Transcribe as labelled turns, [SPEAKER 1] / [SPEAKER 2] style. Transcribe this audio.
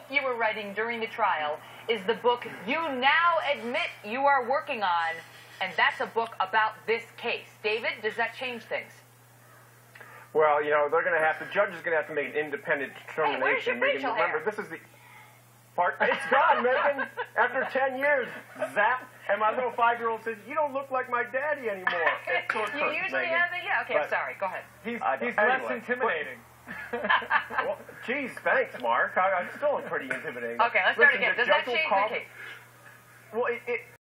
[SPEAKER 1] you were writing during the trial is the book you now admit you are working on, and that's a book about this case. David, does that change things?
[SPEAKER 2] Well, you know, the judge is going to have to make an independent determination.
[SPEAKER 1] Hey, where's your facial hair?
[SPEAKER 2] Remember, this is the part. It's gone, Megan. After 10 years, zap. And my little 5-year-old says, "You don't look like my daddy anymore."
[SPEAKER 1] You usually have it. Yeah. Okay. I'm sorry. Go ahead.
[SPEAKER 3] He's less intimidating.
[SPEAKER 2] Well, geez, thanks, Mark. I'm still pretty intimidating.
[SPEAKER 1] Okay, let's start again. Does that change the case?
[SPEAKER 2] Well,